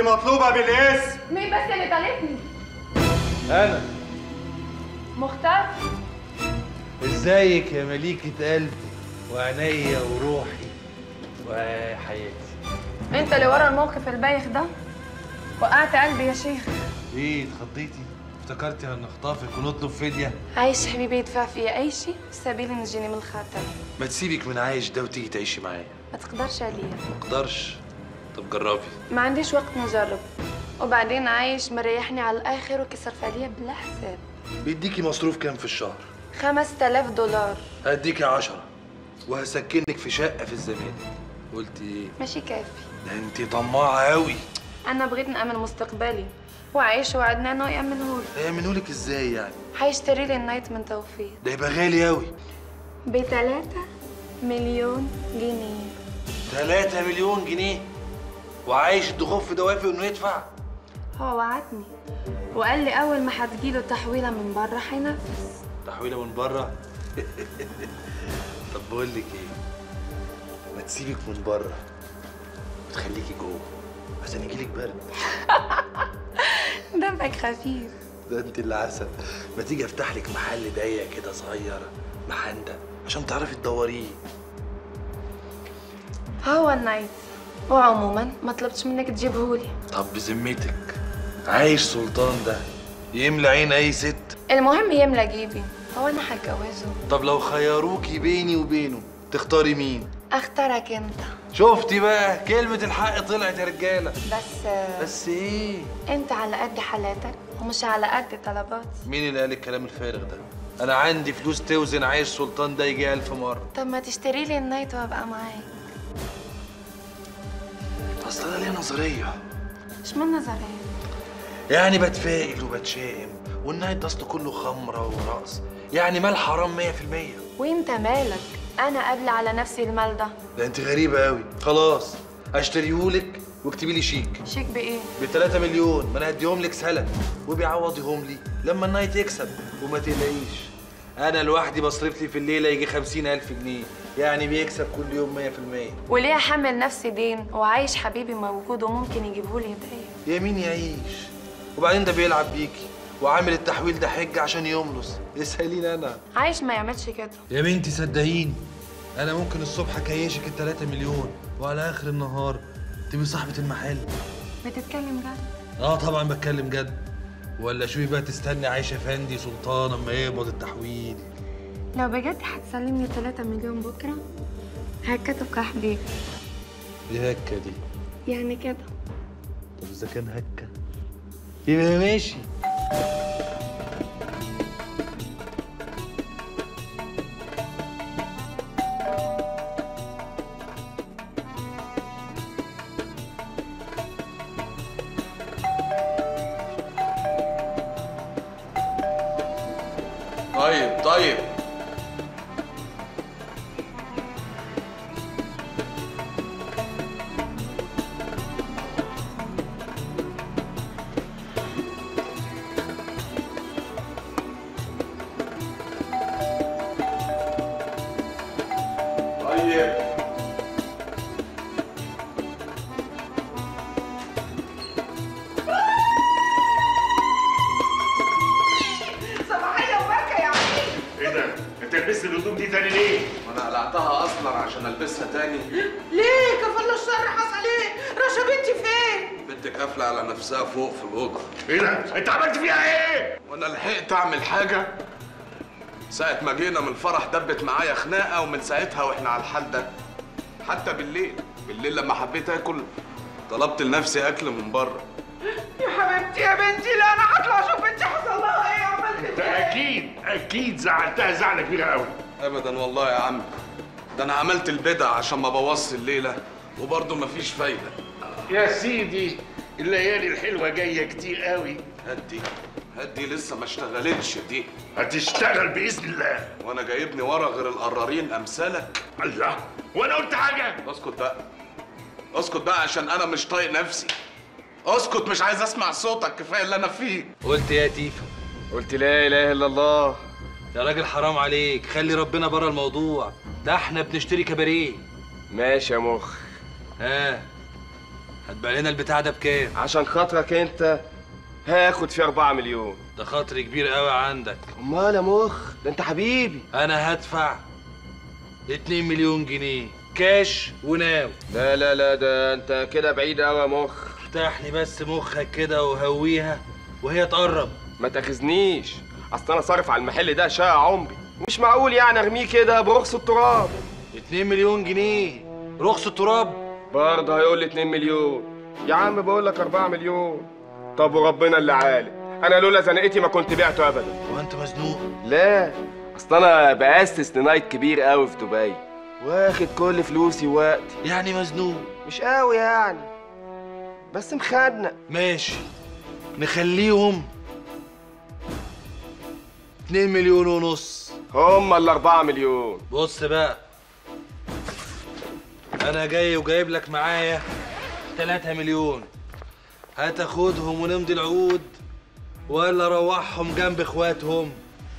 مطلوبة بالاسم. مين بس اللي طالبني؟ أنا. مختار. ازيك يا مليكة قلبي وعينيا وروحي وحياتي. انت اللي ورا الموقف البايخ ده؟ وقعت قلبي يا شيخ. ايه اتخضيتي؟ افتكرتي هنخطفك ونطلب فدية؟ عايش حبيبي يدفع فيا اي شيء سبيل نجيني من الخطر. ما تسيبك من عايش ده وتيجي تعيشي معايا. ما تقدرش عليا. ما اقدرش. طب جربي. ما عنديش وقت نجرب. وبعدين عايش مريحني على الاخر وكسرف عليا بلا حساب. بيديكي مصروف كام في الشهر؟ 5000 دولار. هديكي 10 وهسكنك في شقة في الزمالك. قلت ايه؟ ماشي كافي. ده انت طماعة قوي. انا بغيت نأمن مستقبلي وعايش وعدنا انه يأمنهولي. هيعملولك ازاي يعني؟ هيشتري لي النايت من توفيق. ده يبقى غالي قوي. ب3 مليون جنيه. 3 مليون جنيه؟ وعايش الدخوف في دوافع انه يدفع؟ هو وعدني وقال لي اول ما هتجيله تحويله من بره هينفذ. تحويله من بره؟ طب بقول لك ايه، ما تسيبك من بره وتخليكي جوه عشان يجيلك برد. دمك خفيف. ده انت اللي عسل. ما تيجي افتح لك محل ضيق كده صغير محندق عشان تعرفي تدوريه. هو النايت. وعموما ما طلبتش منك تجيبهولي. طب بذمتك عايش سلطان ده يملى عين اي ست؟ المهم يملى جيبي. هو انا هتجوزه. طب لو خيروكي بيني وبينه تختاري مين؟ اختارك انت. شفتي بقى كلمة الحق طلعت يا رجالة. بس ايه؟ انت على قد حالاتك ومش على قد طلباتي. مين اللي قال الكلام الفارغ ده؟ أنا عندي فلوس توزن عايش سلطان ده يجي 1000 مرة. طب ما تشتري لي النايت وابقى معاك. أصل أنا ليا نظرية. اشمعنى نظرية؟ يعني بتفائل وبتشائم والنايت ده أصله كله خمرة ورقص، يعني مال حرام 100%. وانت مالك؟ انا قابله على نفسي المال ده. ده أنت غريبة أوي. خلاص هشتريهولك واكتبي لي شيك. شيك بايه؟ ب3 مليون. ما أنا هديهم لك سلف وبيعوضيهم لي لما النايت يكسب. وما تقلقيش أنا لوحدي بصرف لي في الليلة يجي 50,000 جنيه، يعني بيكسب كل يوم 100%. وليه احمل نفسي دين وعايش حبيبي موجود وممكن يجيبهولي هديه؟ يا مين يعيش؟ وبعدين ده بيلعب بيكي وعامل التحويل ده حجة عشان يملص. اسأليني أنا. عايش ما يعملش كده. يا بنتي صدقيني أنا ممكن الصبح أكيشك ال3 مليون وعلى آخر النهار تبقي صاحبة المحل. بتتكلم جد؟ طبعا بتكلم جد. ولا شوفي بقى تستني عايشة فندي سلطان أما يقبض التحويل. لو بجد هتسلمني 3 مليون بكره هكتب يا حبيبي. دي هكة دي؟ يعني كده. طب إذا كان هكة يبقى ماشي. طيب لبست الهدوم دي تاني ليه؟ وانا قلعتها اصلا عشان البسها تاني. ليه؟ كفل الشر حصل ايه؟ رشا بنتي فين؟ بنتك قافله على نفسها فوق في الاوضه. ايه ده؟ انت عملت فيها ايه؟ وانا لحقت اعمل حاجه؟ ساعة ما جينا من الفرح دبت معايا خناقه ومن ساعتها واحنا على الحال ده. حتى بالليل لما حبيت اكل طلبت لنفسي اكل من بره. يا حبيبتي يا بنتي، لا انا هطلع اشوف بنتي حصل لها ايه. عملت ايه؟ اكيد زعلتها زعله كبيره قوي. ابدا والله يا عم، ده انا عملت البدع عشان ما بوظش الليله وبرضه مفيش فايده. يا سيدي الليالي الحلوه جايه كتير قوي. هدي لسه ما اشتغلتش دي. هتشتغل باذن الله. وانا جايبني ورا غير القرارين امثالك. الله، وانا قلت حاجه؟ اسكت بقى عشان انا مش طايق نفسي. اسكت، مش عايز اسمع صوتك، كفايه اللي انا فيه. قلت يا تيفا؟ قلت لا اله الا الله. يا راجل حرام عليك، خلي ربنا بره الموضوع ده، احنا بنشتري كباريه. ماشي يا مخ. هتبيع لنا البتاع ده بكام؟ عشان خاطرك انت هاخد فيه 4 مليون. ده خاطر كبير قوي عندك. امال يا مخ، ده انت حبيبي. انا هدفع 2 مليون جنيه كاش وناو. لا لا لا، ده انت كده بعيد قوي يا مخ. افتح لي بس مخك كده وهويها وهي تقرب. ما تاخذنيش، اصل انا صارف على المحل ده شقة عمري، مش معقول يعني ارميه كده برخص التراب. 2 مليون جنيه رخص التراب؟ برضه هيقول لي 2 مليون. يا عم بقول لك 4 مليون. طب وربنا اللي عالم، انا لولا زنقتي ما كنت بعته ابدا. وانت مزنوق؟ لا، اصل انا بأسس لنايت كبير قوي في دبي، واخد كل فلوسي ووقتي. يعني مزنوق؟ مش قوي يعني، بس مخنق. ماشي، نخليهم 2 مليون ونص. هما ال 4 مليون. بص بقى، انا جاي وجايب لك معايا 3 مليون. هتاخدهم ونمضي العقود ولا روحهم جنب اخواتهم؟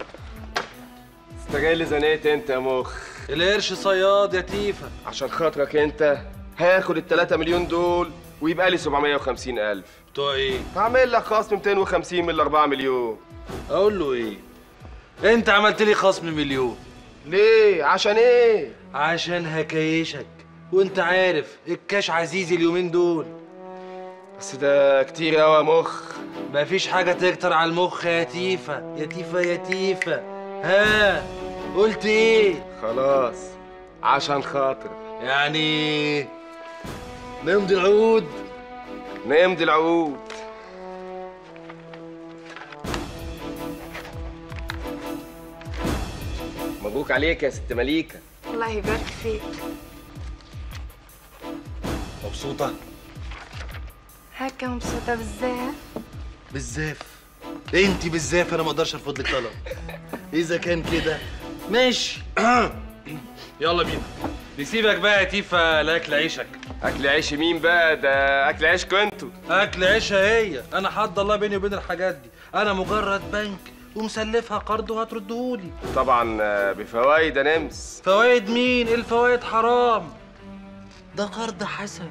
استغل زنقتي انت يا مخ. القرش صياد يا تيفا. عشان خاطرك انت هاخد ال 3 مليون دول ويبقى لي 750,000. بتوع ايه؟ هعمل لك خصم 250 من ال 4 مليون. اقول له ايه؟ انت عملت لي خصم مليون. ليه؟ عشان ايه؟ عشان هكايشك، وانت عارف الكاش عزيزي اليومين دول. بس ده كتير قوي يا مخ. مفيش حاجة تكتر على المخ يا تيفا يا تيفا يا تيفا. ها قلت ايه؟ خلاص عشان خاطر. يعني نمضي العقود؟ نمضي العقود. مبروك عليك يا ست مليكة. الله يبارك فيك. مبسوطة؟ هكا مبسوطة بزاف. بالزاف؟ انت بالزاف انا ما اقدرش ارفض لك طلب. اذا كان كده ماشي. يلا بينا نسيبك بقى يا تيفا لاكل عيشك. اكل عيش مين بقى؟ ده اكل عيشكوا انتوا. اكل عيشها هي. انا حد الله بيني وبين الحاجات دي. انا مجرد بنك ومسلفها قرض وهتردهولي. طبعا بفوايد يا نمس. فوايد مين؟ الفوايد حرام. ده قرض حسن،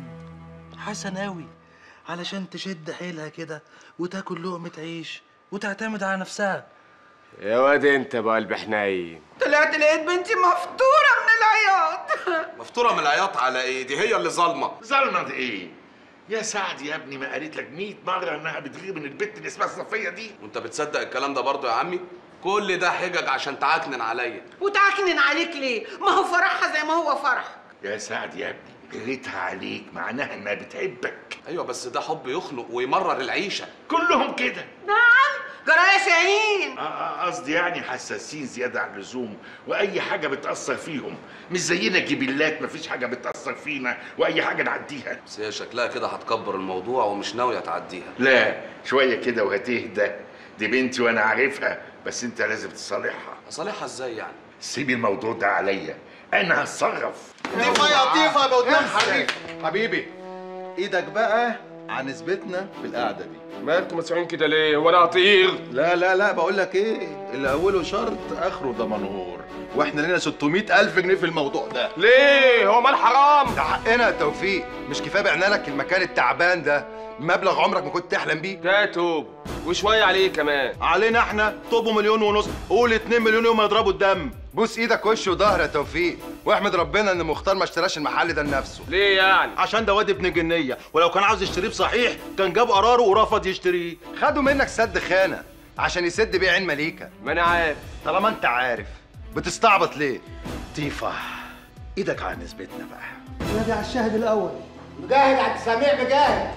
حسن قوي، علشان تشد حيلها كده وتاكل لقمة عيش وتعتمد على نفسها. يا واد انت بقلب حنين. طلعت لقيت بنتي مفطورة من العياط. مفطوره من العياط على ايه؟ دي هي اللي ظالمه. ظلمت ايه؟ يا سعد يا ابني، ما قالت لك 100 مرة انها بتغير من البت اللي اسمها صفية دي؟ وانت بتصدق الكلام ده برضه يا عمي؟ كل ده حجج عشان تعكنن عليا. وتعكنن عليك ليه؟ ما هو فرحها زي ما هو فرح. يا سعد يا ابني، غيرتها عليك معناها انها بتحبك. ايوه بس ده حب يخنق ويمرر العيشه. كلهم كده. نعم جرايه شاهين. قصدي يعني حساسين زيادة عن اللزوم، وأي حاجة بتأثر فيهم، مش زينا جبلات مفيش حاجة بتأثر فينا وأي حاجة نعديها. بس هي شكلها كده هتكبر الموضوع ومش ناويه تعديها. لا، شوية كده وهتهدى. دي بنتي وأنا عارفها، بس أنت لازم تصالحها. اصالحها ازاي يعني؟ سيب الموضوع ده عليا، أنا هتصرف. طيفة يا طيفة بقدام حبيبي. حبيبي ايدك بقى عن نسبتنا في القعدة دي. مالكم مسعين كده ليه؟ هو انا هطير؟ لا لا لا، بقول لك ايه، اللي اوله شرط اخره ضمنهور، واحنا لنا 600,000 جنيه في الموضوع ده. ليه؟ هو مال حرام؟ ده حقنا يا توفيق، مش كفايه بعنا لك المكان التعبان ده مبلغ عمرك ما كنت تحلم بيه؟ ده توب وشويه عليه كمان. علينا احنا طوبه 1.5 مليون، قول 2 مليون يوم يضربوا الدم. بوس ايدك وش وظهر يا توفيق، واحمد ربنا ان مختار ما اشتراش المحل ده لنفسه. ليه يعني؟ عشان ده واد ابن جنيه، ولو كان عاوز يشتريه بصحيح كان جاب قراره ورفض يشتريه. خدوا منك سد خانه عشان يسد بيه عين مليكه. ما انا عارف. طالما انت عارف بتستعبط ليه؟ طيفه ايدك على نسبتنا بقى. نادي على الشاهد الاول. مجاهد عبد السميع مجاهد.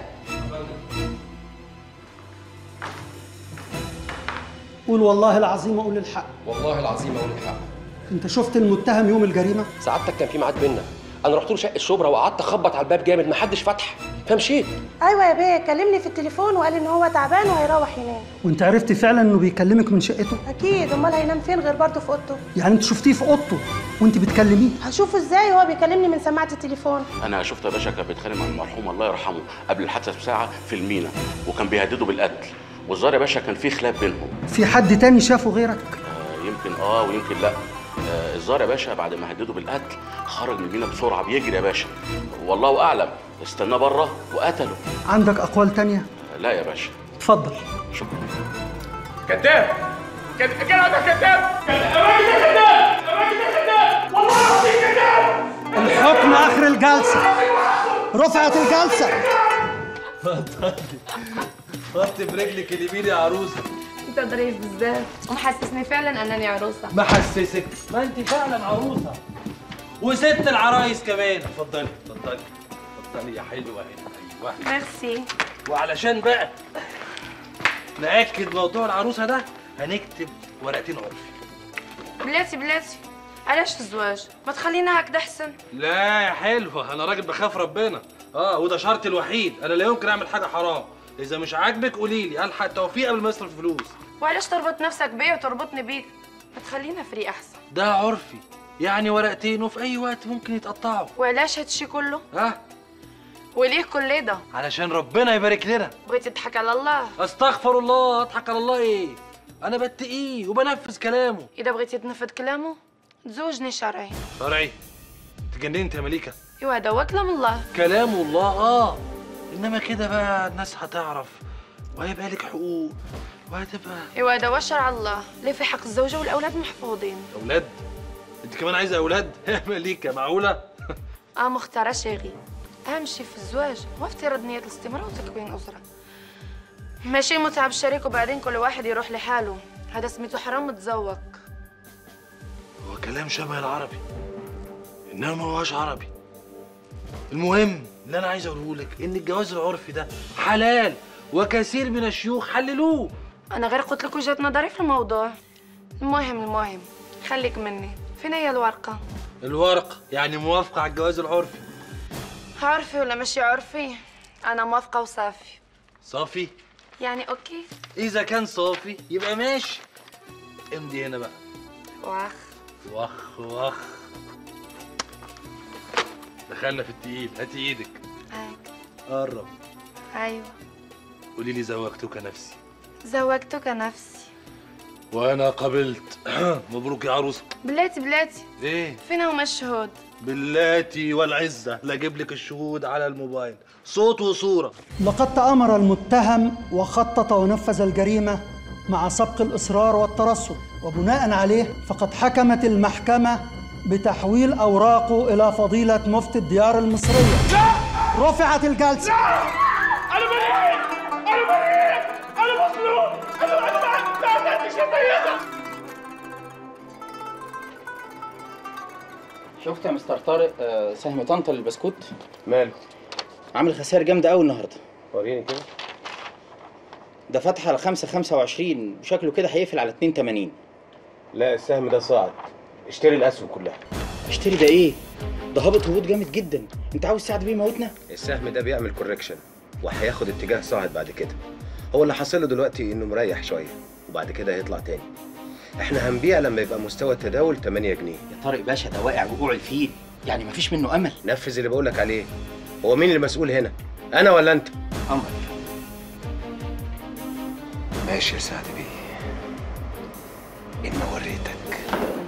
قول والله العظيم اقول الحق. والله العظيم اقول الحق. انت شفت المتهم يوم الجريمه؟ سعادتك كان في ميعاد بينا، انا رحت له شقه شبرا وقعدت اخبط على الباب جامد محدش فتح فمشيت. ايوه يا بيه، كلمني في التليفون وقال ان هو تعبان وهيروح ينام. وانت عرفتي فعلا انه بيكلمك من شقته؟ اكيد، امال هينام فين غير برضه في اوضته؟ يعني انت شفتيه في اوضته وانت بتكلميه؟ هشوفه ازاي وهو بيكلمني من سماعه التليفون؟ انا شفت يا باشا كان بيتخانق مع المرحوم الله يرحمه قبل الحادثه بساعه في المينا، وكان بيهدده بالقتل، والظاهر يا باشا كان في خلاف بينهم. في حد تاني شافه غيرك؟ يمكن ويمكن لا. الظاهر يا باشا بعد ما هدده بالقتل خرج من المينا بسرعه بيجري يا باشا، والله اعلم استناه بره وقتله. عندك اقوال تانية؟ لا يا باشا. اتفضل. شكرا. كذاب الراجل ده كذاب، الراجل ده كذاب، الراجل ده كذاب، والله العظيم كذاب. الحكم اخر الجلسه. رفعت الجلسه. حطي برجلك اليمين يا عروسه. انت ظريف بالذات ومحسسني فعلا انني عروسه. محسسك؟ ما انت فعلا عروسه وست العرايس كمان. اتفضلي اتفضلي اتفضلي يا حلوه هنا. ايوه ميرسي. وعلشان بقى نأكد موضوع العروسه ده هنكتب ورقتين عرفي. بلاتي علاش الزواج؟ ما تخلينا هكذا احسن. لا يا حلوه، انا راجل بخاف ربنا. وده شرطي الوحيد، انا لا يمكن اعمل حاجه حرام. اذا مش عاجبك قولي لي، الحق توفيق قبل ما يصرف فلوس. وعلاش تربط نفسك بيا وتربطني بيك؟ ما تخلينا فري احسن. ده عرفي، يعني ورقتين وفي اي وقت ممكن يتقطعوا. وعلاش هادشي كله؟ ها؟ وليه كل ده؟ علشان ربنا يبارك لنا. بغيتي تضحك على الله؟ استغفر الله، اضحك على الله ايه؟ انا بتقيه وبنفذ كلامه. اذا بغيتي تنفذ كلامه تزوجني شرعي. شرعي؟ تجننت يا مليكه. ايوه هذا هو كلام الله. كلام الله انما كده بقى الناس هتعرف وهيبقى لك حقوق وهتبقى. ايوه هذا هو شرع الله، ليه في حق الزوجه والاولاد محفوظين. اولاد؟ انت كمان عايزه اولاد؟ يا مليكه معقوله؟ مختاره شيخي، اهم شيء في الزواج هو افتراض نيه الاستمرار وتكوين اسره، ماشي متعب الشريك وبعدين كل واحد يروح لحاله. هذا سميته حرام متزوج. هو كلام شبه العربي انما ما هوش عربي. المهم اللي انا عايز اقوله لك ان الجواز العرفي ده حلال وكثير من الشيوخ حللوه. انا غير قلت لك وجهه نظري في الموضوع. المهم خليك مني، فين هي الورقه؟ الورقه يعني موافقه على الجواز العرفي. عرفي ولا مش عرفي؟ انا موافقه وصافي. صافي؟ يعني اوكي. اذا كان صافي يبقى ماشي. امضي هنا بقى. وخ دخلنا في التقيل. هاتي ايدك. قرب. ايوه. قولي لي زوجتك نفسي. زوجتك نفسي. وانا قبلت. مبروك يا عروسه. بلاتي ايه؟ فين هما الشهود؟ باللاتي والعزه لا اجيب لك الشهود على الموبايل، صوت وصوره. لقد تآمر المتهم وخطط ونفذ الجريمة مع سبق الإصرار والترصد، وبناء عليه فقد حكمت المحكمة بتحويل أوراقه إلى فضيلة مفتي الديار المصرية. لا! رفعت الجلسة. لا! أنا بريء! أنا مظلوم! أنا ما عنديش سيدة! شفت يا مستر طارق سهم طنطا للبسكوت؟ ماله؟ عامل خسائر جامدة قوي النهارده. وريني كده. ده فتح على 5.25 وشكله كده هيقفل على 2.80. لا السهم ده صاعد، اشتري الاسهم كلها. اشتري ده ايه؟ ده هابط هبوط جامد جدا، انت عاوز سعد بيه يموتنا؟ السهم ده بيعمل كوركشن وهياخد اتجاه صاعد بعد كده. هو اللي حاصل له دلوقتي انه مريح شويه وبعد كده هيطلع تاني. احنا هنبيع لما يبقى مستوى التداول 8 جنيه. يا طارق باشا ده واقع وقوع الفيل، يعني مفيش منه امل. نفذ اللي بقولك عليه. هو مين المسؤول هنا؟ انا ولا انت؟ امرك. ماشي يا سعد بيه، إن وريتك.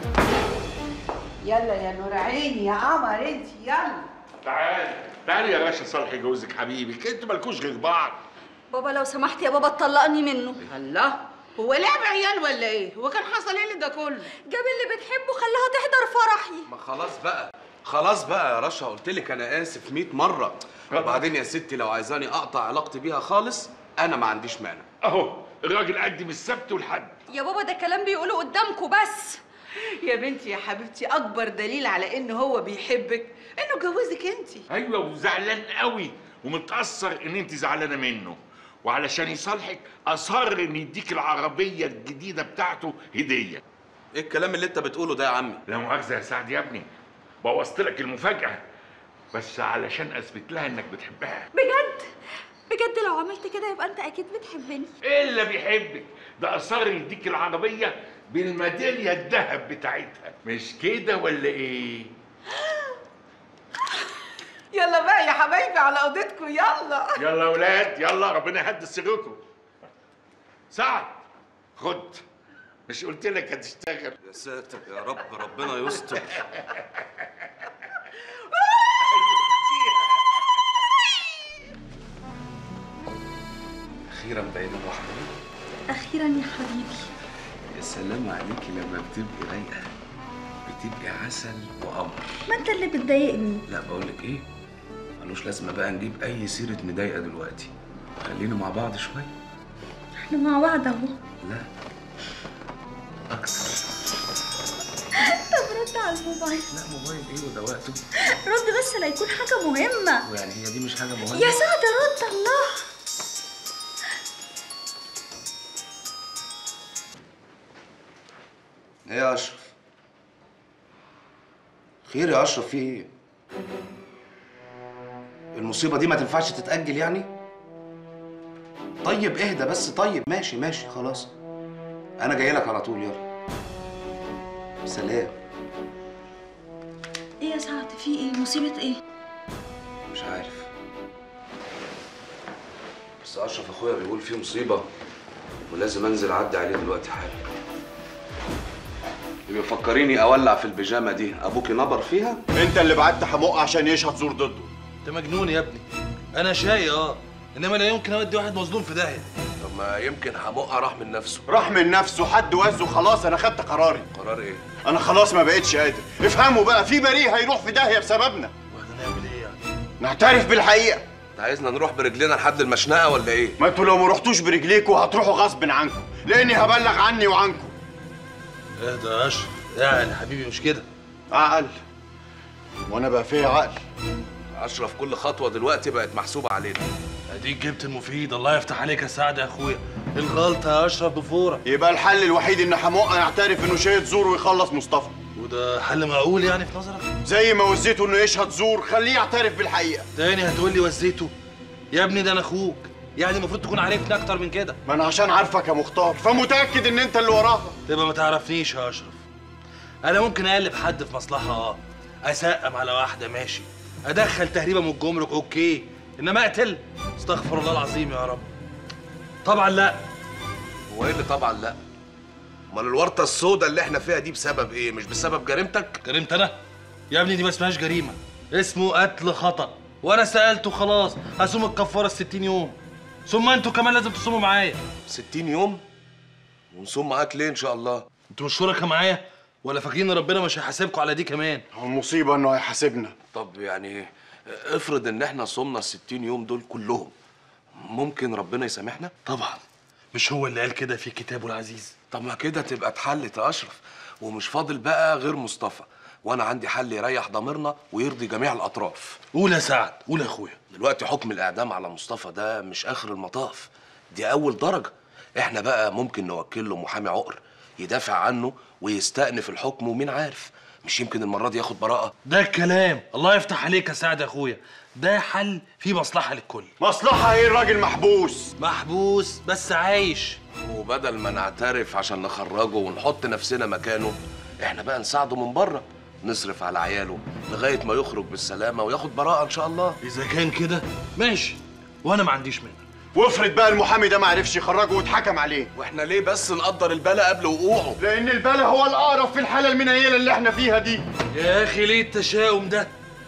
يلا يا نور عيني يا قمر انت يلا. تعالي يا باشا صالحي جوزك حبيبي، انتوا مالكوش غير بعض. بابا لو سمحت يا بابا تطلقني منه. الله، هو لعب عيال ولا ايه؟ هو كان حصل ايه ده كله؟ جاب اللي بتحبه خلاها تحضر فرحي. ما خلاص بقى يا رشا، قلت لك انا اسف 100 مره. وبعدين يا ستي لو عايزاني اقطع علاقتي بيها خالص انا ما عنديش مانع. اهو الراجل قدم السبت والحد. يا بابا ده كلام بيقوله قدامكم بس. يا بنتي يا حبيبتي، اكبر دليل على ان هو بيحبك انه جوزك انت. ايوه وزعلان قوي ومتاثر ان انت زعلانه منه، وعلشان يصالحك اصر ان يديك العربيه الجديده بتاعته هديه. ايه الكلام اللي انت بتقوله ده يا عمي؟ لا مؤاخذه يا سعد يا ابني، بوظت لك المفاجاه بس علشان اثبت لها انك بتحبها. بجد لو عملت كده يبقى انت اكيد بتحبني. ايه اللي بيحبك؟ ده اصر يديك العربيه بالميداليه الذهب بتاعتها، مش كده ولا ايه؟ يلا بقى يا حبايبي على اوضتكم. يلا يا اولاد يلا، ربنا يهدي سركم. سعد خد، مش قلت لك هتشتغل؟ يا ساتر يا رب، ربنا يستر. اخيرا بقينا لوحدنا. اخيرا يا حبيبي. يا سلام عليكي لما بتبقي رايقه، بتبقي عسل وقمر. ما انت اللي بتضايقني. لا بقول لك ايه، ملوش لازمه بقى نجيب اي سيره مضايقه دلوقتي، خلينا مع بعض شويه. احنا مع بعض اهو. لا اكتر. طب رد على الموبايل. لا موبايل ايه وده وقته؟ رد بس لا يكون حاجه مهمه. ويعني هي دي مش حاجه مهمه؟ يا سعد رد. الله. ايه يا اشرف؟ خير يا اشرف، في ايه؟ المصيبه دي ما تنفعش تتاجل يعني؟ طيب اهدى بس. طيب ماشي ماشي خلاص، انا جاي لك على طول. يلا سلام. ايه يا سعد في ايه؟ مصيبه ايه؟ مش عارف، بس اشرف اخويا بيقول في مصيبه ولازم انزل اعدي عليه دلوقتي حالا. بيفكريني اولع في البيجامه دي، ابوكي نبر فيها؟ انت اللي بعت حموقه عشان يشهد زور ضده. انت مجنون يا ابني. انا شاي انما لا يمكن اودي واحد مظلوم في داهيه. طب ما يمكن حموقه راح من نفسه. راح من نفسه، حد وزه. خلاص انا خدت قراري. قرار ايه؟ انا خلاص ما بقتش قادر. افهموا بقى، في بريء هيروح في داهيه بسببنا. نعمل ايه يعني؟ نعترف بالحقيقه. انت عايزنا نروح برجلنا لحد المشنقه ولا ايه؟ ما انتوا لو ما رحتوش برجليكوا هتروحوا غصب عنكم، لاني هبلغ عني وعنكم. اهدى يا اشرف، اعقل يا حبيبي، مش كده. عقل؟ وانا بقى فيا عقل؟ اشرف كل خطوه دلوقتي بقت محسوبه علينا. اديك جبت المفيد. الله يفتح عليك يا سعد يا اخويا. الغلطه يا اشرف بفوره. يبقى الحل الوحيد ان حموقه يعترف انه شهد زور ويخلص مصطفى. وده حل معقول يعني في نظرك؟ زي ما وزيته انه يشهد زور، خليه يعترف بالحقيقه. تاني هتقول لي وزيته؟ يا ابني ده انا اخوك، يعني المفروض تكون عارفني اكتر من كده. ما انا عشان عارفك يا مختار فمتاكد ان انت اللي وراها. تبقى ما تعرفنيش يا اشرف. انا ممكن اقلب حد في مصلحه، اسقم على واحده ماشي، ادخل تهريبه من الجمرك اوكي، انما اقتل؟ استغفر الله العظيم يا رب. طبعا لا. هو ايه اللي طبعا لا؟ امال الورطه السوداء اللي احنا فيها دي بسبب ايه؟ مش بسبب جريمتك؟ جريمتي انا؟ يا ابني دي ما اسمهاش جريمه، اسمه قتل خطأ، وانا سالته خلاص هصوم الكفاره 60 يوم. ثم انتوا كمان لازم تصوموا معايا. 60 يوم؟ ونصوم معاك ليه ان شاء الله؟ انتوا مش شركاء معايا؟ ولا فاكرين ان ربنا مش هيحاسبكم على دي كمان؟ هو المصيبه انه هيحاسبنا. طب يعني افرض ان احنا صومنا ال60 يوم دول كلهم، ممكن ربنا يسامحنا؟ طبعا، مش هو اللي قال كده في كتابه العزيز؟ طب ما كده تبقى اتحلت يا اشرف، ومش فاضل بقى غير مصطفى، وانا عندي حل يريح ضميرنا ويرضي جميع الاطراف. قول يا سعد، قول يا اخويا. دلوقتي حكم الاعدام على مصطفى ده مش اخر المطاف، دي اول درجه. احنا بقى ممكن نوكل له محامي عقر يدافع عنه ويستأنف الحكم، ومين عارف مش يمكن المره دي ياخد براءه. ده الكلام. الله يفتح عليك يا سعد يا اخويا، ده حل فيه مصلحه للكل. مصلحه ايه؟ الراجل محبوس. محبوس بس عايش. وبدل ما نعترف عشان نخرجه ونحط نفسنا مكانه، احنا بقى نساعده من بره، نصرف على عياله لغايه ما يخرج بالسلامه وياخد براءه ان شاء الله. اذا كان كده ماشي، وانا ما عنديش منه. وافرض بقى المحامي ده ما عرفش يخرجه واتحكم عليه، واحنا ليه بس نقدر البلا قبل وقوعه؟ لان البلا هو الاقرب في الحاله المنيله اللي احنا فيها دي. يا اخي ليه التشاؤم ده؟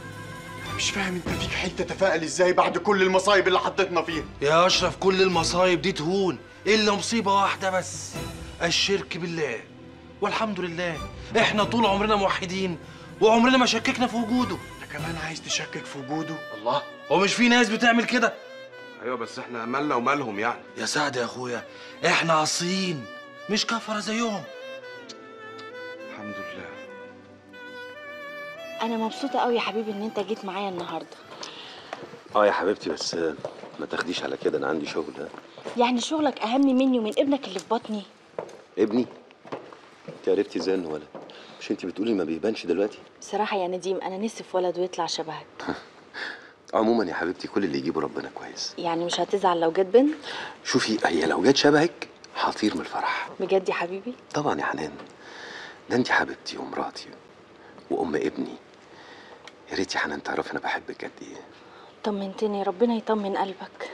انا مش فاهم انت فيك حته تفائل ازاي بعد كل المصايب اللي حطيتنا فيها. يا اشرف كل المصايب دي تهون الا مصيبه واحده بس، الشرك بالله. والحمد لله احنا طول عمرنا موحدين وعمرنا ما شككنا في وجوده. انت كمان عايز تشكك في وجوده؟ الله، هو مش في ناس بتعمل كده؟ ايوه بس احنا مالنا ومالهم يعني؟ يا سعد يا اخويا، احنا عاصيين مش كفره زيهم. الحمد لله. انا مبسوطه قوي يا حبيبي ان انت جيت معايا النهارده. يا حبيبتي، بس ما تاخديش على كده، انا عندي شغل. يعني شغلك اهم مني ومن ابنك اللي في بطني؟ ابني؟ انت عرفتي ازاي انه ولد؟ مش انت بتقولي ما بيبانش دلوقتي؟ بصراحه يا نديم انا نفسي في ولد ويطلع شبهك. عموما يا حبيبتي كل اللي يجيبه ربنا كويس. يعني مش هتزعل لو جت بنت؟ شوفي، هي لو جت شبهك هطير من الفرح. بجد يا حبيبي؟ طبعا يا حنان، ده انت حبيبتي ومراتي وام ابني. يا ريت يا حنان تعرفي انا بحبك قد ايه. طمنتني، ربنا يطمن قلبك.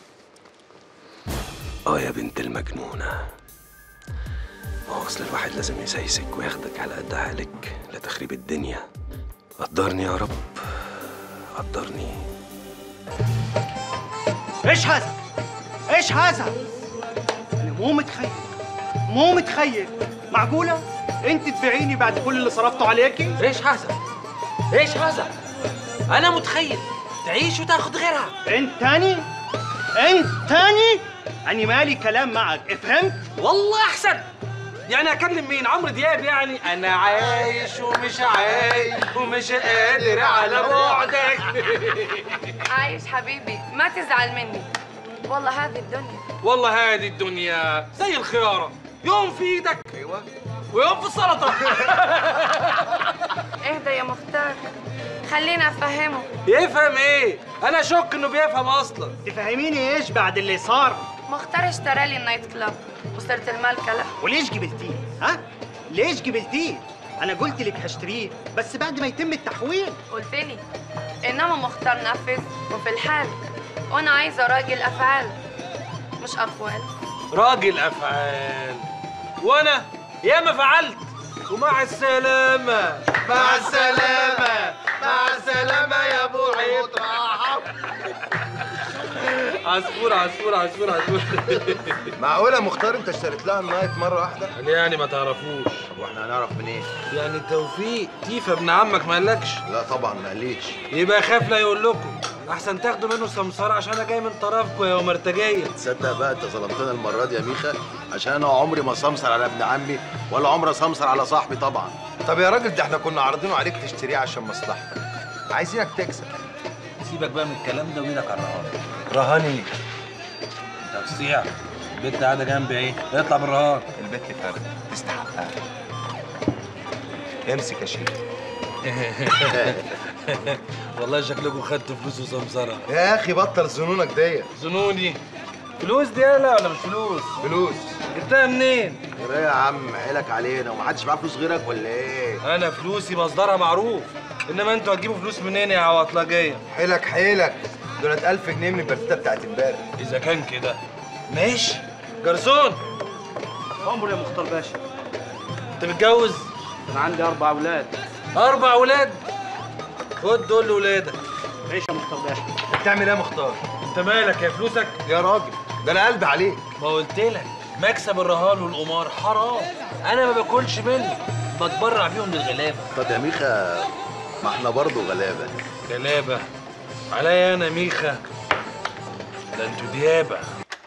يا بنت المجنونه، ما هو اصل الواحد لازم يسيسك وياخدك على قد حالك لتخريب الدنيا. قدرني يا رب، قدرني. اشهد ايش هذا؟ انا مو متخيل معقولة؟ انت تبيعيني بعد كل اللي صرفته عليكي؟ ايش هذا؟ ايش هذا؟ انا متخيل تعيش وتاخد غيرها. انت تاني؟ أنا مالي كلام معك، فهمت؟ والله احسن. يعني اكلم مين؟ عمرو دياب يعني؟ انا عايش ومش عايش ومش قادر على بعدك. عايش حبيبي، ما تزعل مني. والله هذه الدنيا. والله هذه الدنيا زي الخيارة، يوم في ايدك ايوه ويوم في السلطة. اهدى يا مختار، خلينا افهمه. يفهم ايه؟ انا اشك انه بيفهم اصلا. تفهميني ايش بعد اللي صار؟ مختار اشترى لي النايت كلاب وصرت المالكة له. وليش قبلتيه؟ ها؟ ليش قبلتيه؟ أنا قلت لك هشتريه بس بعد ما يتم التحويل. قلت لي إنما مختار نفذ وفي الحال، وأنا عايزة راجل أفعال مش أقوال. راجل أفعال، وأنا ياما فعلت. ومع السلامة. مع السلامة. مع السلامة يا ابو عيد. عصفور عصفور عصفور عصفور. معقولة مختار انت اشتريت لها النايت مرة واحدة؟ يعني ما تعرفوش. طب واحنا هنعرف منين؟ يعني توفيق تيفا ابن عمك ما قالكش؟ لا طبعا ما قاليش. يبقى خاف لا يقول لكم، احسن تاخدوا منه سمسار عشان انا جاي من طرفكم يا مرتجيه. تصدق بقى انت ظلمتنا المرة دي يا ميخا، عشان انا عمري ما سمسر على ابن عمي ولا عمري سمسر على صاحبي طبعا. طب يا راجل ده احنا كنا عارضينه عليك تشتريه عشان مصلحتك، عايزينك تكسب. سيبك بقى من الكلام ده وايدك على الرهان. رهان ايه؟ انت هتصيع. البت قاعده جنبي اهي، اطلع بالرهان. البت فرد تستحقها. امسك يا شيخ. والله شكلكم خدتوا فلوس وسمسره. يا اخي بطل ظنونك ديت. ظنوني؟ فلوس دي لا ولا مش فلوس؟ فلوس. جبتها منين؟ ايه يا عم عيلك علينا ومحدش معاه فلوس غيرك ولا ايه؟ انا فلوسي مصدرها معروف، انما انتوا هتجيبوا فلوس منين يا عواطلجيه؟ حيلك دولت 1000 جنيه من البرتيته بتاعت امبارح. اذا كان كده ماشي. جرسون. عمر يا مختار باشا. انت متجوز؟ انا عندي 4 اولاد. 4 اولاد؟ خد دول لاولادك. ايش يا مختار باشا؟ بتعمل ايه يا مختار؟ انت مالك يا فلوسك؟ يا راجل ده انا قلبي عليك. ما قلت لك مكسب الرهان والقمار حرام، انا ما باكلش منه، بتبرع بيهم للغلابه. طب يا ميخا ما احنا برضه غلابه. غلابه عليا انا ميخا؟ ده انتوا ديابه.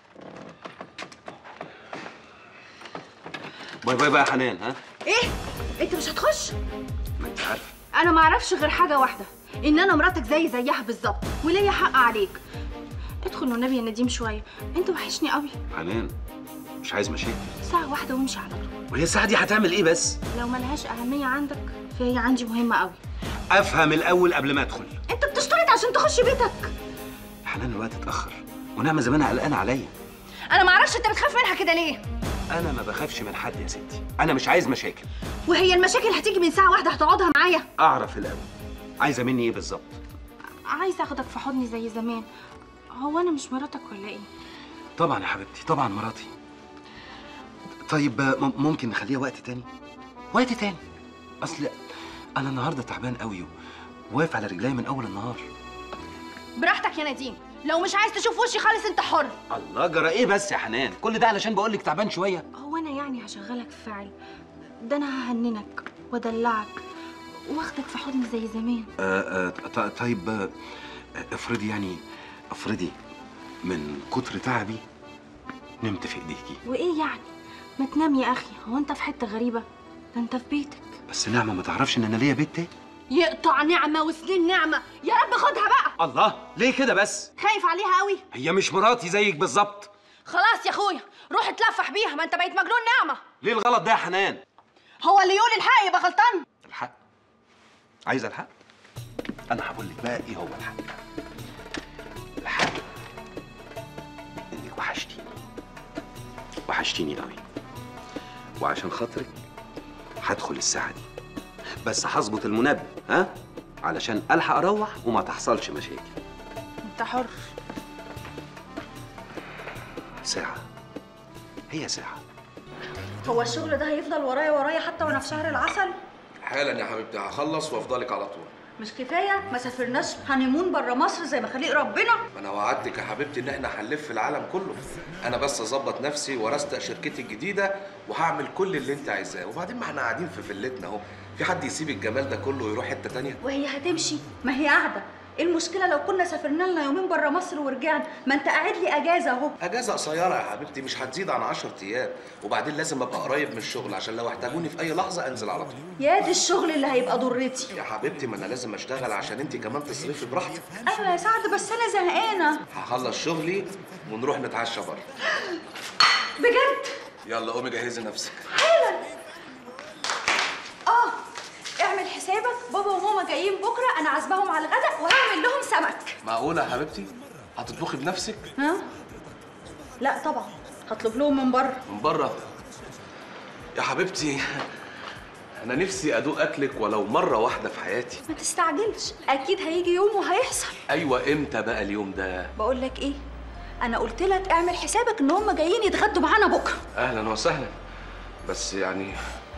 باي باي بقى يا حنان. ها ايه؟ انت مش هتخش؟ ما انت عارفه انا ما اعرفش غير حاجه واحده، ان انا مراتك زيها بالظبط وليا حق عليك. ادخل والنبي يا نديم شويه، انت وحشني قوي. حنان مش عايز مشاكل. ساعه واحده وامشي على طول. وهي الساعه دي هتعمل ايه بس؟ لو ملهاش اهميه عندك فهي عندي مهمه قوي. افهم الاول قبل ما ادخل. انت بتشترط عشان تخش بيتك. يا حنان الوقت اتاخر ونعمه زمانها قلقانه عليا. انا ما اعرفش انت بتخاف منها كده ليه؟ انا ما بخافش من حد يا ستي، انا مش عايز مشاكل. وهي المشاكل هتيجي من ساعه واحده هتقعدها معايا؟ اعرف الاول عايزه مني ايه بالظبط؟ عايزه اخدك في حضني زي زمان. هو انا مش مراتك ولا ايه؟ طبعا يا حبيبتي، طبعا مراتي. طيب ممكن نخليها وقت تاني؟ وقت تاني؟ اصل انا النهارده تعبان قوي وواقف على رجلي من اول النهار. براحتك يا نديم، لو مش عايز تشوف وشي خالص انت حر. الله جرى ايه بس يا حنان؟ كل ده علشان بقول لك تعبان شويه؟ هو انا يعني هشغلك في فعل؟ ده انا ههننك وادلعك واخدك في حضني زي زمان. طيب افرضي من كتر تعبي نمت في ايديكي. وايه يعني؟ ما تنام يا اخي، هو انت في حته غريبه؟ ده انت في بيتك. بس نعمه ما تعرفش ان انا ليا بيت تاني؟ يقطع نعمه وسنين نعمه، يا رب خدها بقى. الله ليه كده بس؟ خايف عليها قوي؟ هي مش مراتي زيك بالظبط. خلاص يا اخويا روح اتلفح بيها، ما انت بقيت مجنون نعمه. ليه الغلط ده يا حنان؟ هو اللي يقول الحق يبقى غلطان. الحق؟ عايزه الحق؟ انا هقول لك بقى ايه هو الحق. الحق انك وحشتيني قوي، وعشان خاطرك هدخل الساعه دي، بس هظبط المنبه ها علشان الحق اروح وما تحصلش مشاكل. انت حر. ساعه، هي ساعه. هو الشغل ده هيفضل ورايا حتى وانا في شهر العسل؟ حالا يا حبيبتي هخلص وافضلك على طول. مش كفايه ما سافرناش هانيمون بره مصر زي ما خليق ربنا؟ ما انا وعدتك يا حبيبتي ان احنا هنلف العالم كله. انا بس اظبط نفسي وارستق شركتي الجديده وهعمل كل اللي انت عايزاه، وبعدين ما احنا قاعدين في فيلتنا اهو. في حد يسيب الجمال ده كله ويروح حته تانيه؟ وهي هتمشي؟ ما هي قاعده. ايه المشكله لو كنا سافرنا لنا يومين بره مصر ورجعنا؟ ما انت قاعد لي اجازه اهو. اجازه قصيره يا حبيبتي، مش هتزيد عن 10 ايام، وبعدين لازم ابقى قريب من الشغل عشان لو احتاجوني في اي لحظه انزل على طول. يا دي الشغل اللي هيبقى ضرتي. يا حبيبتي ما انا لازم اشتغل عشان انت كمان تصرفي براحتك. ايوه يا سعد، بس انا زهقانه. هخلص شغلي ونروح نتعشى بره. بجد؟ يلا قومي جهزي نفسك. حالا. اعمل حسابك بابا وماما جايين بكره، انا عازماهم على الغداء وهعمل لهم سمك. معقوله يا حبيبتي؟ هتطبخي بنفسك؟ ها؟ لا طبعا، هطلب لهم من بره. من بره؟ يا حبيبتي انا نفسي ادوق اكلك ولو مره واحده في حياتي. ما تستعجلش، اكيد هيجي يوم وهيحصل. ايوه، امتى بقى اليوم ده؟ بقول لك ايه، انا قلت لك اعمل حسابك ان هم جايين يتغدوا معانا بكره. اهلا وسهلا، بس يعني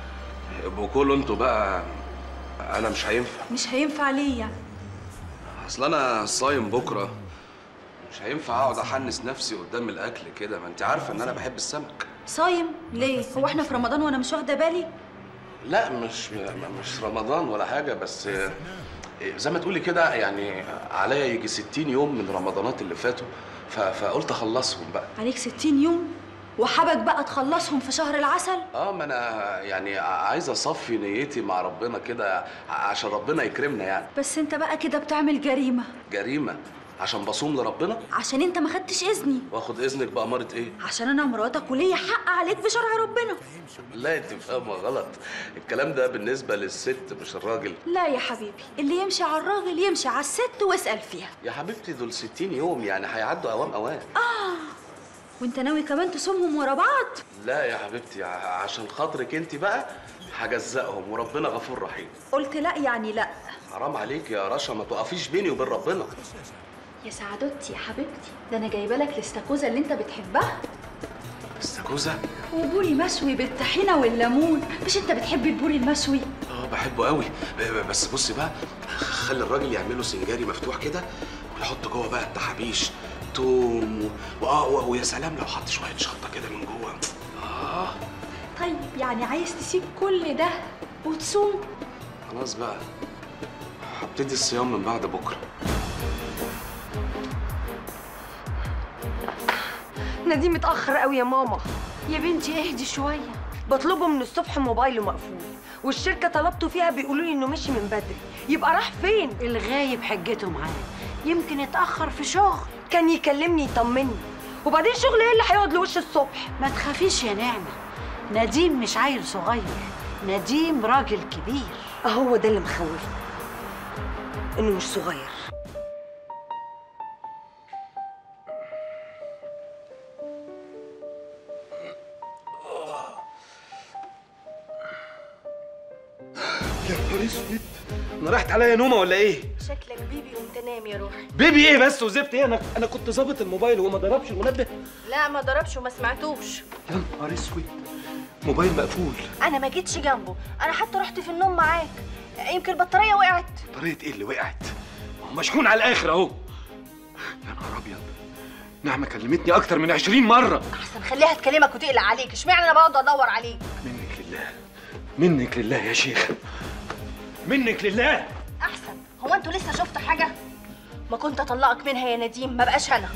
بكل انتوا بقى انا مش هينفع. مش هينفع ليه يعني؟ اصل انا صايم بكره، مش هينفع اقعد احنس نفسي قدام الاكل كده، ما انت عارفه ان انا بحب السمك. صايم ليه؟ هو احنا في رمضان وانا مش واخده بالي؟ لا مش رمضان ولا حاجه، بس زي ما تقولي كده يعني عليا يجي 60 يوم من رمضانات اللي فاتوا، فقلت اخلصهم بقى. عليك 60 يوم وحابك بقى تخلصهم في شهر العسل؟ ما انا يعني عايز اصفي نيتي مع ربنا كده عشان ربنا يكرمنا يعني. بس انت بقى كده بتعمل جريمه. جريمه؟ عشان بصوم لربنا؟ عشان انت ما خدتش اذني. واخد اذنك بأمارة ايه؟ عشان انا مراتك وليا حق عليك بشرع ربنا. لا انت فاهمه غلط، الكلام ده بالنسبه للست مش الراجل. لا يا حبيبي، اللي يمشي على الراجل يمشي على الست واسال فيها. يا حبيبتي دول 60 يوم يعني هيعدوا اوام. وانت ناوي كمان تصومهم ورا بعض؟ لا يا حبيبتي، عشان خاطرك انت بقى هجزقهم وربنا غفور رحيم. قلت لا يعني لا. حرام عليك يا رشا، ما توقفيش بيني وبين ربنا. يا سعادتي يا حبيبتي، ده انا جايبه لك الاستاكوزا اللي انت بتحبها. استاكوزا؟ وبوري مشوي بالطحينه والليمون. مش انت بتحب البوري المشوي؟ بحبه قوي، بس بصي بقى، خلي الراجل يعمله سنجاري مفتوح كده ويحط جوه بقى التحابيش، توم ويا سلام لو حط شويه شطه كده من جوه. طيب يعني عايز تسيب كل ده وتصوم؟ خلاص بقى، هبتدي الصيام من بعد بكره. نديم متأخر قوي يا ماما. يا بنتي اهدي شوية، بطلبه من الصبح موبايله مقفول، والشركة طلبته فيها بيقولوا لي انه مشي من بدري. يبقى راح فين؟ الغايب حجته معاه، يمكن اتأخر في شغل. كان يكلمني يطمني، وبعدين شغل ايه اللي هيقعد لوش الصبح؟ ما تخافيش يا نعمة، نديم مش عيل صغير، نديم راجل كبير. هو ده اللي مخوفني، انه مش صغير. يا نهار اسود، انا راحت عليا نومه ولا ايه؟ شكلك بيبي وانت نايم يا روحي. بيبي ايه بس وزبت ايه؟ انا كنت ظابط الموبايل وهو ما ضربش المنبه. لا ما ضربش وما سمعتوش. يا نهار اسود، موبايل مقفول. انا ما جيتش جنبه، انا حتى رحت في النوم معاك، يمكن البطاريه وقعت. بطاريه ايه اللي وقعت؟ هو مشحون على الاخر اهو. يا نهار ابيض، نعمه كلمتني اكتر من 20 مره. احسن خليها تكلمك وتقلق عليك، اشمعنى انا بقعد ادور عليك؟ منك لله، منك لله يا شيخ، منك لله. احسن، هو انتوا لسه شفتوا حاجه؟ ما كنت اطلقك منها يا نديم، ما بقاش انا.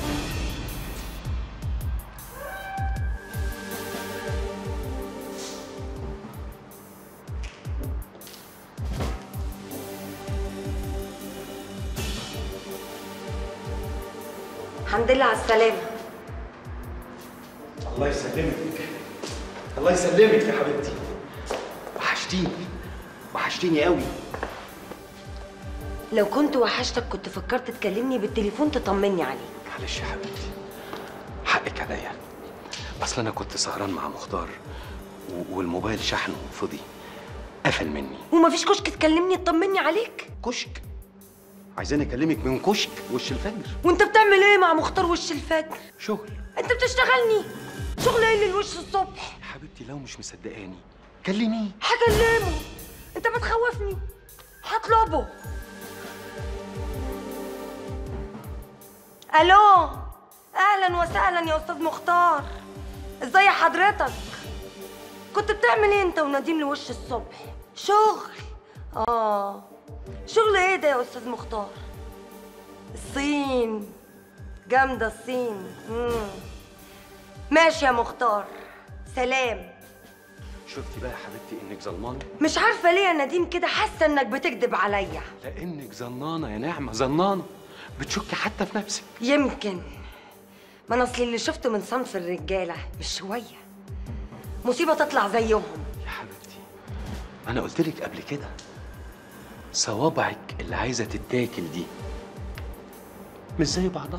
الحمد لله على السلامه. الله يسلمك، الله يسلمك يا حبيبتي. وحشتيني، وحشتيني قوي. لو كنت وحشتك كنت فكرت تكلمني بالتليفون تطمني عليك. معلش يا حبيبتي، حقك عليا. اصل انا كنت سهران مع مختار والموبايل شحنه فضي، قفل مني. ومفيش كشك تكلمني تطمني عليك؟ كشك؟ عايزاني اكلمك من كشك وش الفجر؟ وانت بتعمل ايه مع مختار وش الفجر؟ شغل. انت بتشتغلني؟ شغل ايه اللي الوش الصبح؟ يا حبيبتي لو مش مصدقاني كلميه. هكلمه، انت بتخوفني. هطلبه. الو، اهلا وسهلا يا استاذ مختار، ازاي حضرتك؟ كنت بتعمل ايه انت ونديم لوش الصبح؟ شغل؟ شغل ايه ده يا استاذ مختار؟ الصين جامده الصين. ماشي يا مختار، سلام. شفتي بقى يا حبيبتي انك ظلمانه؟ مش عارفه ليه يا نديم كده حاسه انك بتكذب عليا. لانك ظنانه يا نعمه، ظنانه بتشكي حتى في نفسك. يمكن، ما انا اصل اللي شفته من صنف الرجاله مش شويه، مصيبه تطلع زيهم. يا حبيبتي انا قلت لك قبل كده، صوابعك اللي عايزه تتاكل دي مش زي بعضها.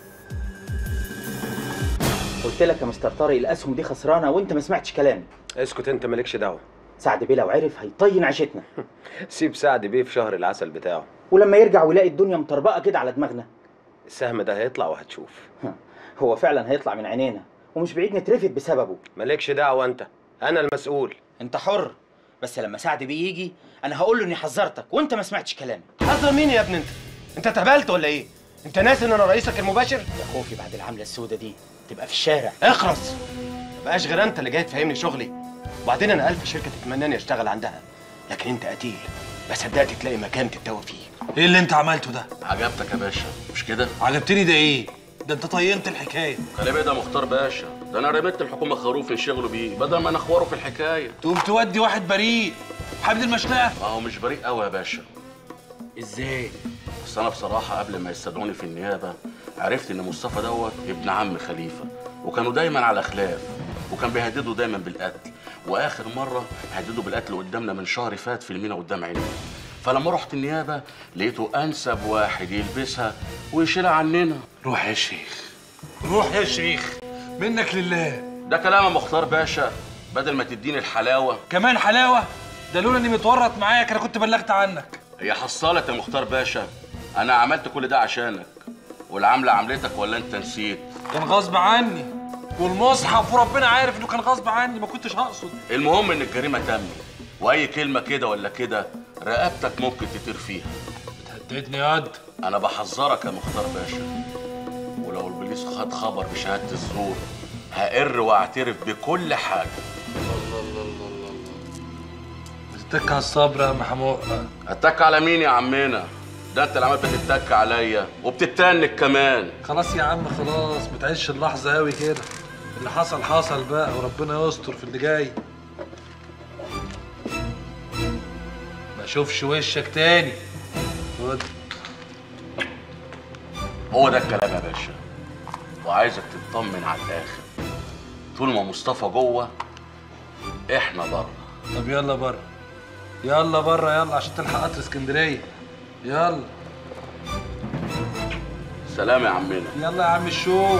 قلت لك يا مستر طارق الاسهم دي خسرانه وانت ما سمعتش كلامي. اسكت انت، مالكش دعوه. سعد بيه لو عرف هيطين عيشتنا. سيب سعد بيه في شهر العسل بتاعه، ولما يرجع ويلاقي الدنيا مطربقه كده على دماغنا السهم ده هيطلع وهتشوف. هو فعلا هيطلع من عينينا ومش بعيد نترفد بسببه. مالكش دعوه انت، انا المسؤول. انت حر، بس لما سعد بيه يجي انا هقول له اني حذرتك وانت ما سمعتش كلامي. حذر مين يا ابني انت؟ انت اتهبلت ولا ايه؟ انت ناسي ان انا رئيسك المباشر؟ يا خوفي بعد العمله السوداء دي تبقى في الشارع. اخرس، ما بقاش غير انت اللي جاي تفهمني شغلي. وبعدين انا الف شركه تتمناني اشتغل عندها، لكن انت قتيل ما صدقت تلاقي مكان تتوه فيه. ايه اللي انت عملته ده؟ عجبتك يا باشا مش كده؟ عجبتني ده ايه؟ ده انت طينت الحكايه. كلام ايه ده مختار باشا؟ ده انا رميت الحكومه خروف ينشغلوا بيه بدل ما نخوره في الحكايه. تقوم تودي واحد بريء حامد المشنقه؟ ما هو مش بريء قوي يا باشا. ازاي؟ بس انا بصراحه قبل ما يستدعوني في النيابه عرفت ان مصطفى دوت ابن عم خليفه، وكانوا دايما على خلاف، وكان بيهددوا دايما بالقتل، واخر مره هددوا بالقتل قدامنا من شهر فات في المينا قدام عينينا. فلما رحت النيابه لقيته انسب واحد يلبسها ويشيلها عننا. روح يا شيخ، روح يا شيخ، منك لله. ده كلام يا مختار باشا، بدل ما تديني الحلاوه. كمان حلاوه؟ ده لولا اني متورط معاك انا كنت بلغت عنك. هي حصلت يا مختار باشا، انا عملت كل ده عشانك، والعمله عملتك ولا انت نسيت؟ كان غصب عني، والمصحف وربنا عارف انه كان غصب عني، ما كنتش هقصد. المهم ان الجريمه تمت، واي كلمه كده ولا كده رقبتك ممكن تطير فيها. بتهددني ياض؟ انا بحذرك يا مختار باشا، ولو البوليس خد خبر بشهاده الزور هقر واعترف بكل حاجه. الله الله الله الله، بتتك على الصبر يا محمود. اتك على مين يا عمنا؟ ده انت اللي عمال بتتك عليا وبتتنك كمان. خلاص يا عم خلاص، ما تعيش اللحظه قوي كده، اللي حصل حصل بقى وربنا يستر في اللي جاي. ما اشوفش وشك تاني. خد. هو ده الكلام يا باشا، وعايزك تطمن على الاخر، طول ما مصطفى جوه احنا بره. طب يلا بره، يلا بره يلا عشان تلحق قطر اسكندريه. يلا سلام يا عمنا. يلا يا عم الشوق.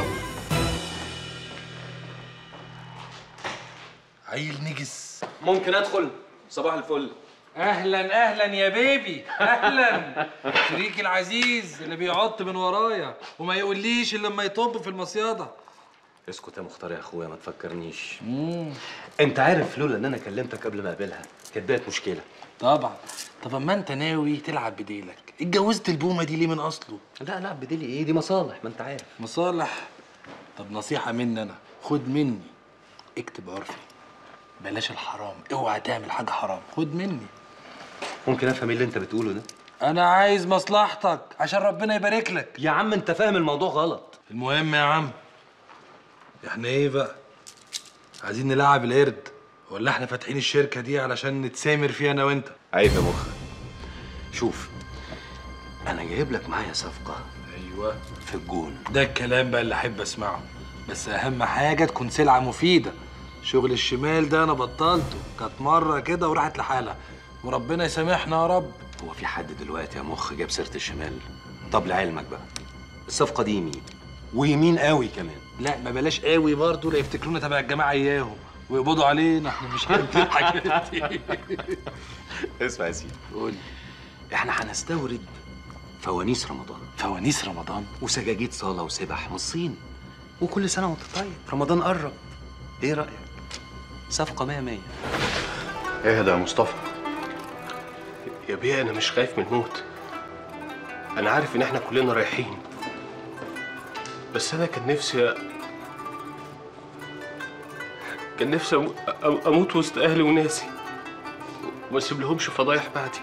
عيل نجس. ممكن ادخل؟ صباح الفل. اهلا اهلا يا بيبي، اهلا. شريكي العزيز اللي بيعط من ورايا وما يقوليش الا لما يطب في المصياده. اسكت يا مختار يا اخويا، ما تفكرنيش. انت عارف لولا ان انا كلمتك قبل ما اقابلها كانت بقت مشكله. طبعا. طب اما انت ناوي تلعب بديلك، اتجوزت البومه دي ليه من اصله؟ لا لا بديلي ايه، دي مصالح ما انت عارف. مصالح؟ طب نصيحه مني انا، خد مني، اكتب عرفي، بلاش الحرام، اوعى تعمل حاجه حرام، خد مني. ممكن افهم ايه اللي انت بتقوله ده؟ انا عايز مصلحتك عشان ربنا يبارك لك. يا عم انت فاهم الموضوع غلط. المهم يا عم، احنا ايه بقى؟ عايزين نلعب القرد ولا احنا فاتحين الشركه دي علشان نتسامر فيها انا وانت؟ عيب يا مخ. شوف انا جايب لك معايا صفقه. ايوه في الجون. ده الكلام بقى اللي احب اسمعه، بس اهم حاجه تكون سلعه مفيده. شغل الشمال ده انا بطلته، كانت مره كده وراحت لحالها، وربنا يسامحنا يا رب. هو في حد دلوقتي يا مخ جاب سيره الشمال؟ طب لعلمك بقى الصفقه دي يمين، ويمين قوي كمان. لا ما بلاش قوي برضه، لا يفتكرونا تبع الجماعه اياهم ويقبضوا علينا، احنا مش هندي الحاجات دي. اسمع يا سيدي، قول. احنا هنستورد فوانيس رمضان. فوانيس رمضان؟ وسجاجيد صاله وسبح من الصين، وكل سنه وانت طيب، رمضان قرب. ايه رايك؟ صفقه 100 100. اهدى يا مصطفى يا بيه، انا مش خايف من الموت. انا عارف ان احنا كلنا رايحين، بس انا كان نفسي اموت وسط اهلي وناسي وما اسيب لهمش فضايح بعدي.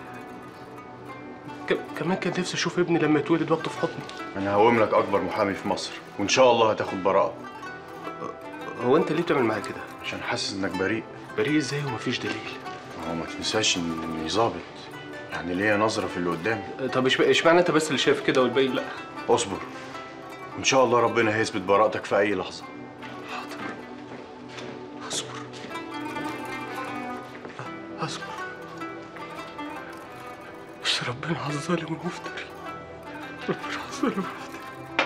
كمان كان نفسي اشوف ابني لما يتولد واخده في حضني. انا هقوم لك اكبر محامي في مصر وان شاء الله هتاخد براءه. هو انت ليه بتعمل معايا كده؟ عشان حاسس انك بريء. بريء ازاي ومفيش دليل؟ هو ما تنساش اني ظابط، يعني ليا نظره في اللي قدامي. طب اشمعنى انت بس اللي شايف كده والباقي لا؟ اصبر وان شاء الله ربنا هيثبت براءتك في اي لحظه. اصبر بس ربنا على الظالم المفتري. ربنا على الظالم المفتري.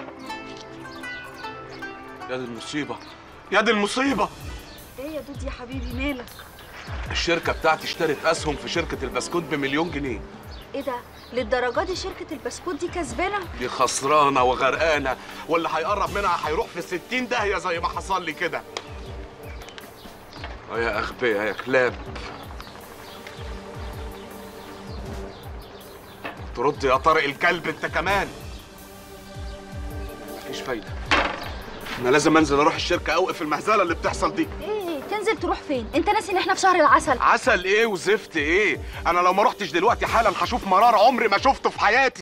يا دي المصيبه، يا دي المصيبه. ايه يا دود يا حبيبي مالك؟ الشركه بتاعتي اشترت اسهم في شركه البسكوت ب1,000,000 جنيه. ايه ده؟ للدرجه دي شركه البسكوت دي كسبانه؟ دي خسرانه وغرقانه، واللي هيقرب منها هيروح في 60 داهيه زي ما حصل لي كده. يا اغبياء يا كلاب. ترد يا طارق الكلب انت كمان. مفيش فايده، انا لازم انزل اروح الشركه اوقف المهزله اللي بتحصل دي. ايه تنزل تروح فين؟ انت ناسي ان احنا في شهر العسل. عسل ايه وزفت ايه؟ انا لو ما رحتش دلوقتي حالا هشوف مرار عمري ما شفته في حياتي.